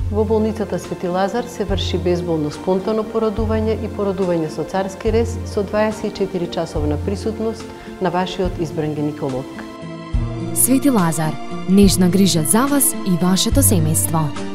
Во болницата Свети Лазар се врши безболно спонтано породување и породување со царски рез со 24 часовна присутност на вашиот избран гинеколог. Свети Лазар, нежна грижа за вас и вашето семејство.